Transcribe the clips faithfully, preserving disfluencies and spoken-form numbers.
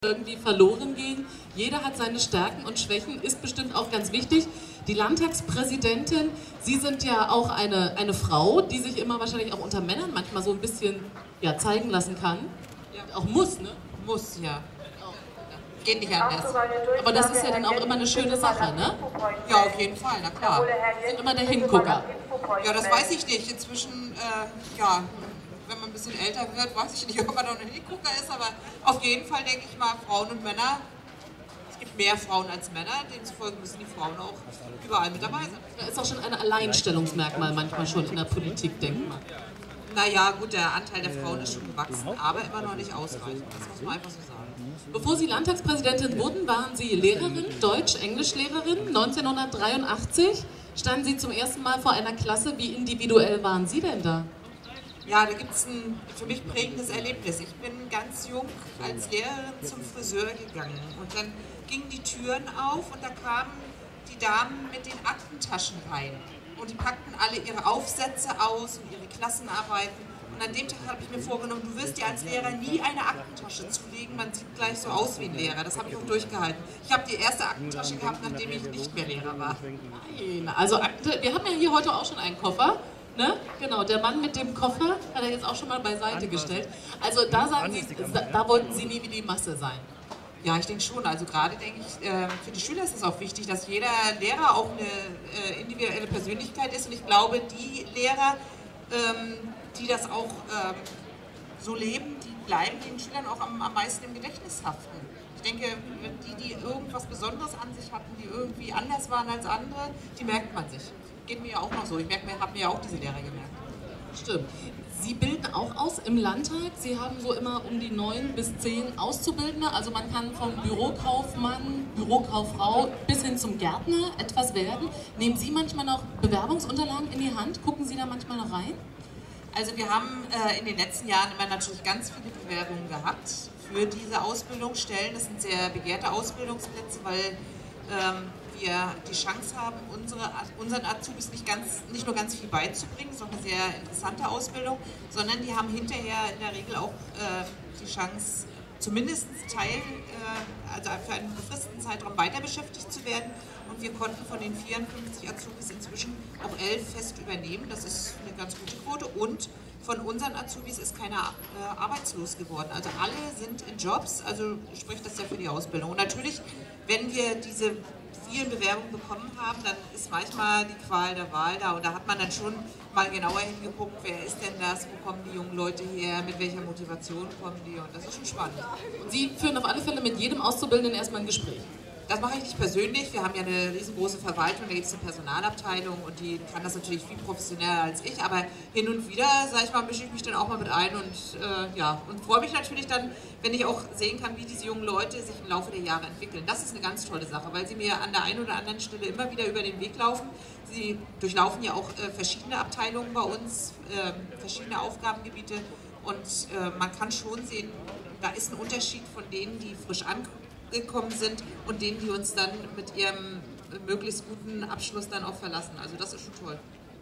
irgendwie verloren gehen. Jeder hat seine Stärken und Schwächen, ist bestimmt auch ganz wichtig. Die Landtagspräsidentin, Sie sind ja auch eine, eine Frau, die sich immer wahrscheinlich auch unter Männern manchmal so ein bisschen ja, zeigen lassen kann. Ja. Auch muss, ne? Muss, ja. Geht nicht anders. Aber das ist ja dann auch immer eine schöne Sache, ne? Ja, auf jeden Fall, na klar. Sie sind immer der Hingucker. Ja, das weiß ich nicht. Inzwischen, äh, ja, wenn man ein bisschen älter wird, weiß ich nicht, ob man noch ein Hingucker ist, aber auf jeden Fall denke ich mal, Frauen und Männer, es gibt mehr Frauen als Männer, demzufolge müssen die Frauen auch überall mit dabei sein. Da ist auch schon ein Alleinstellungsmerkmal manchmal schon in der Politik, denkt man. Naja, gut, der Anteil der Frauen ist schon gewachsen, aber immer noch nicht ausreichend, das muss man einfach so sagen. Bevor Sie Landtagspräsidentin wurden, waren Sie Lehrerin, Deutsch-Englisch-Lehrerin. neunzehnhundertdreiundachtzig standen Sie zum ersten Mal vor einer Klasse. Wie individuell waren Sie denn da? Ja, da gibt es ein für mich prägendes Erlebnis. Ich bin ganz jung als Lehrerin zum Friseur gegangen und dann gingen die Türen auf und da kamen die Damen mit den Aktentaschen rein. Und die packten alle ihre Aufsätze aus und ihre Klassenarbeiten. Und an dem Tag habe ich mir vorgenommen, du wirst dir als Lehrer nie eine Aktentasche zulegen, man sieht gleich so aus wie ein Lehrer. Das habe ich auch durchgehalten. Ich habe die erste Aktentasche gehabt, nachdem ich nicht mehr Lehrer war. Nein, also wir haben ja hier heute auch schon einen Koffer. Ne? Genau, der Mann mit dem Koffer hat er jetzt auch schon mal beiseite gestellt. Also da sagen Sie, da, da wollten Sie nie wie die Masse sein. Ja, ich denke schon. Also gerade denke ich, äh, für die Schüler ist es auch wichtig, dass jeder Lehrer auch eine äh, individuelle Persönlichkeit ist. Und ich glaube, die Lehrer, ähm, die das auch ähm, so leben, die bleiben den Schülern auch am, am meisten im Gedächtnis haften. Ich denke, die, die irgendwas Besonderes an sich hatten, die irgendwie anders waren als andere, die merkt man sich. Geht mir ja auch noch so. Ich habe mir ja auch diese Lehrer gemerkt. Stimmt. Sie bilden auch aus im Landtag. Sie haben so immer um die neun bis zehn Auszubildende. Also man kann vom Bürokaufmann, Bürokauffrau bis hin zum Gärtner etwas werden. Nehmen Sie manchmal noch Bewerbungsunterlagen in die Hand? Gucken Sie da manchmal noch rein? Also wir haben äh, in den letzten Jahren immer natürlich ganz viele Bewerbungen gehabt für diese Ausbildungsstellen. Das sind sehr begehrte Ausbildungsplätze, weil ähm, wir die Chance haben, unsere, unseren Azubis nicht, ganz, nicht nur ganz viel beizubringen, das ist auch eine sehr interessante Ausbildung, sondern die haben hinterher in der Regel auch äh, die Chance, zumindest Teil, äh, also für einen befristeten Zeitraum weiter beschäftigt zu werden. Und wir konnten von den vierundfünfzig Azubis inzwischen auch elf fest übernehmen. Das ist eine ganz gute Quote. Und von unseren Azubis ist keiner äh, arbeitslos geworden. Also alle sind in Jobs, also spricht das ja für die Ausbildung. Und natürlich, wenn wir diese vielen Bewerbungen bekommen haben, dann ist manchmal die Qual der Wahl da und da hat man dann schon mal genauer hingeguckt, wer ist denn das, wo kommen die jungen Leute her, mit welcher Motivation kommen die und das ist schon spannend. Und Sie führen auf alle Fälle mit jedem Auszubildenden erstmal ein Gespräch? Das mache ich nicht persönlich, wir haben ja eine riesengroße Verwaltung, da gibt es eine Personalabteilung und die kann das natürlich viel professioneller als ich, aber hin und wieder, sage ich mal, mische ich mich dann auch mal mit ein und äh, ja, und freue mich natürlich dann, wenn ich auch sehen kann, wie diese jungen Leute sich im Laufe der Jahre entwickeln. Das ist eine ganz tolle Sache, weil sie mir an der einen oder anderen Stelle immer wieder über den Weg laufen. Sie durchlaufen ja auch äh, verschiedene Abteilungen bei uns, äh, verschiedene Aufgabengebiete und äh, man kann schon sehen, da ist ein Unterschied von denen, die frisch ankommen gekommen sind und denen, die uns dann mit ihrem möglichst guten Abschluss dann auch verlassen. Also das ist schon toll.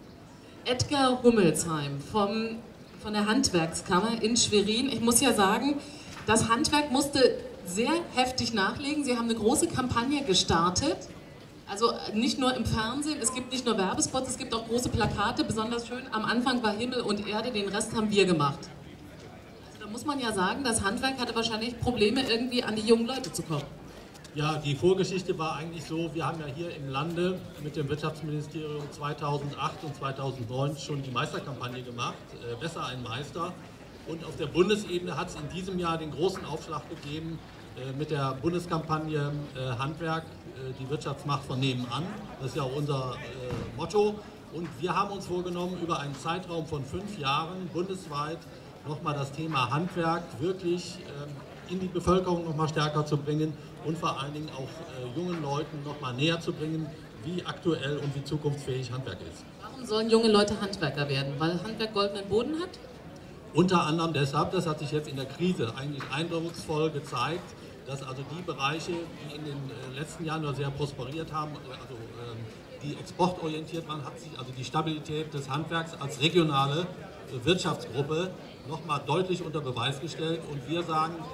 Edgar Hummelsheim vom, von der Handwerkskammer in Schwerin. Ich muss ja sagen, das Handwerk musste sehr heftig nachlegen. Sie haben eine große Kampagne gestartet. Also nicht nur im Fernsehen, es gibt nicht nur Werbespots, es gibt auch große Plakate. Besonders schön, am Anfang war Himmel und Erde, den Rest haben wir gemacht. Da muss man ja sagen, das Handwerk hatte wahrscheinlich Probleme, irgendwie an die jungen Leute zu kommen. Ja, die Vorgeschichte war eigentlich so, wir haben ja hier im Lande mit dem Wirtschaftsministerium zweitausendacht und zweitausendneun schon die Meisterkampagne gemacht, äh, besser ein Meister. Und auf der Bundesebene hat es in diesem Jahr den großen Aufschlag gegeben äh, mit der Bundeskampagne äh, Handwerk, äh, die Wirtschaftsmacht von nebenan. Das ist ja auch unser äh, Motto. Und wir haben uns vorgenommen, über einen Zeitraum von fünf Jahren bundesweit nochmal das Thema Handwerk wirklich äh, in die Bevölkerung nochmal stärker zu bringen und vor allen Dingen auch äh, jungen Leuten nochmal näher zu bringen, wie aktuell und wie zukunftsfähig Handwerk ist. Warum sollen junge Leute Handwerker werden? Weil Handwerk goldenen Boden hat? Unter anderem deshalb, das hat sich jetzt in der Krise eigentlich eindrucksvoll gezeigt, dass also die Bereiche, die in den äh, letzten Jahren nur sehr prosperiert haben, also ähm, die exportorientiert waren, hat sich also die Stabilität des Handwerks als regionale äh, Wirtschaftsgruppe nochmal deutlich unter Beweis gestellt und wir sagen,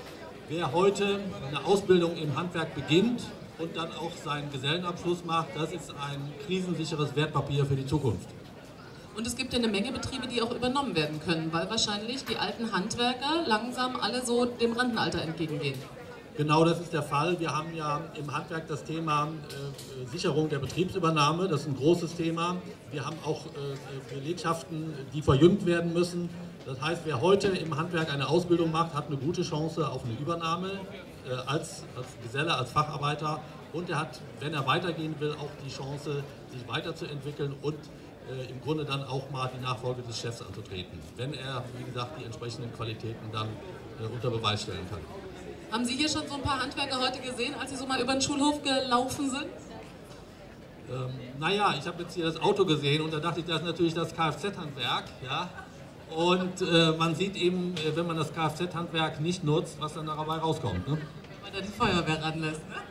wer heute eine Ausbildung im Handwerk beginnt und dann auch seinen Gesellenabschluss macht, das ist ein krisensicheres Wertpapier für die Zukunft. Und es gibt ja eine Menge Betriebe, die auch übernommen werden können, weil wahrscheinlich die alten Handwerker langsam alle so dem Rentenalter entgegengehen. Genau, das ist der Fall. Wir haben ja im Handwerk das Thema äh, Sicherung der Betriebsübernahme. Das ist ein großes Thema. Wir haben auch äh, Belegschaften, die verjüngt werden müssen. Das heißt, wer heute im Handwerk eine Ausbildung macht, hat eine gute Chance auf eine Übernahme äh, als, als Geselle, als Facharbeiter. Und er hat, wenn er weitergehen will, auch die Chance, sich weiterzuentwickeln und äh, im Grunde dann auch mal die Nachfolge des Chefs anzutreten, wenn er, wie gesagt, die entsprechenden Qualitäten dann äh, unter Beweis stellen kann. Haben Sie hier schon so ein paar Handwerker heute gesehen, als Sie so mal über den Schulhof gelaufen sind? Ähm, naja, ich habe jetzt hier das Auto gesehen und da dachte ich, das ist natürlich das Kfz-Handwerk. Ja? Und äh, man sieht eben, äh, wenn man das Kfz-Handwerk nicht nutzt, was dann dabei rauskommt. Ne? Weil da die Feuerwehr ranlässt. Ne?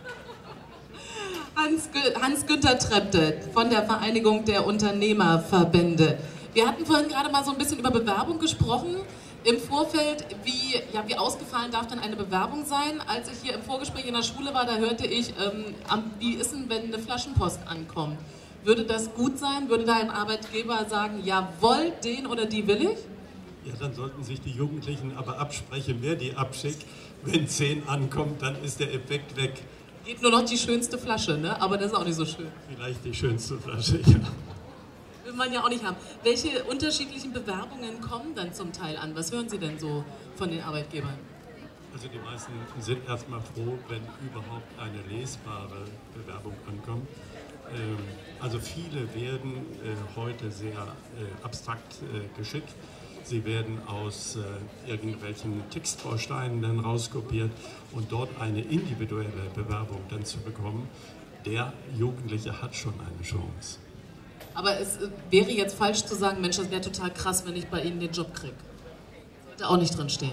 Hans, Hans-Günther Trepte von der Vereinigung der Unternehmerverbände. Wir hatten vorhin gerade mal so ein bisschen über Bewerbung gesprochen. Im Vorfeld, wie, ja, wie ausgefallen darf dann eine Bewerbung sein? Als ich hier im Vorgespräch in der Schule war, da hörte ich, ähm, wie ist denn, wenn eine Flaschenpost ankommt? Würde das gut sein? Würde da ein Arbeitgeber sagen, jawohl, den oder die will ich? Ja, dann sollten sich die Jugendlichen aber absprechen, wer die abschickt. Wenn zehn ankommt, dann ist der Effekt weg. Geht nur noch die schönste Flasche, ne? Aber das ist auch nicht so schön. Vielleicht die schönste Flasche, ja. Will man ja auch nicht haben. Welche unterschiedlichen Bewerbungen kommen dann zum Teil an? Was hören Sie denn so von den Arbeitgebern? Also die meisten sind erstmal froh, wenn überhaupt eine lesbare Bewerbung ankommt. Ähm, also viele werden äh, heute sehr äh, abstrakt äh, geschickt. Sie werden aus äh, irgendwelchen Textbausteinen dann rauskopiert und dort eine individuelle Bewerbung dann zu bekommen. Der Jugendliche hat schon eine Chance. Aber es wäre jetzt falsch zu sagen, Mensch, das wäre total krass, wenn ich bei Ihnen den Job kriege. Sollte auch nicht drin stehen.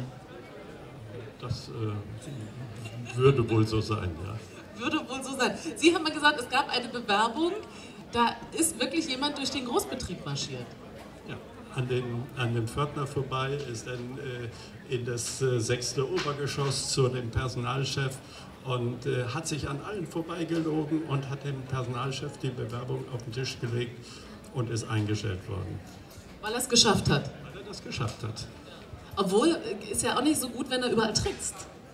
Das äh, würde wohl so sein, ja. Würde wohl so sein. Sie haben mal gesagt, es gab eine Bewerbung, da ist wirklich jemand durch den Großbetrieb marschiert. Ja, an den, an dem Pförtner vorbei, ist dann äh, in das äh, sechste Obergeschoss zu dem Personalchef und äh, hat sich an allen vorbeigelogen und hat dem Personalchef die Bewerbung auf den Tisch gelegt und ist eingestellt worden. Weil er es geschafft hat? Weil er das geschafft hat. Obwohl, ist ja auch nicht so gut, wenn er überall trickst.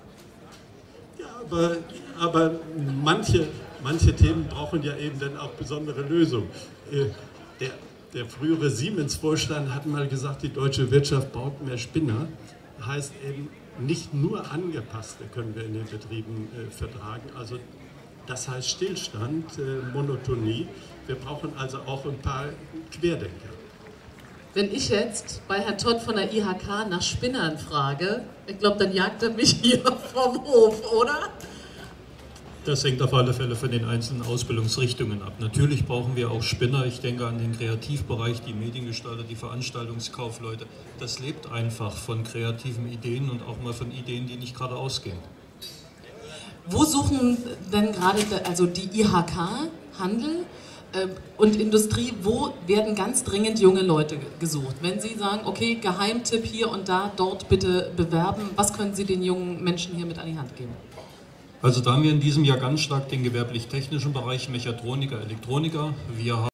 Ja, aber, aber manche, manche Themen brauchen ja eben dann auch besondere Lösungen. Äh, der, der frühere Siemens-Vorstand hat mal gesagt, die deutsche Wirtschaft braucht mehr Spinner. Heißt eben, nicht nur Angepasste können wir in den Betrieben äh, vertragen, also das heißt Stillstand, äh, Monotonie. Wir brauchen also auch ein paar Querdenker. Wenn ich jetzt bei Herrn Todt von der I H K nach Spinnern frage, ich glaube, dann jagt er mich hier vom Hof, oder? Das hängt auf alle Fälle von den einzelnen Ausbildungsrichtungen ab. Natürlich brauchen wir auch Spinner. Ich denke an den Kreativbereich, die Mediengestalter, die Veranstaltungskaufleute. Das lebt einfach von kreativen Ideen und auch mal von Ideen, die nicht gerade ausgehen. Wo suchen denn gerade also die I H K, Handel äh, und Industrie, wo werden ganz dringend junge Leute gesucht? Wenn Sie sagen, okay, Geheimtipp hier und da, dort bitte bewerben, was können Sie den jungen Menschen hier mit an die Hand geben? Also da haben wir in diesem Jahr ganz stark den gewerblich-technischen Bereich, Mechatroniker, Elektroniker. Wir haben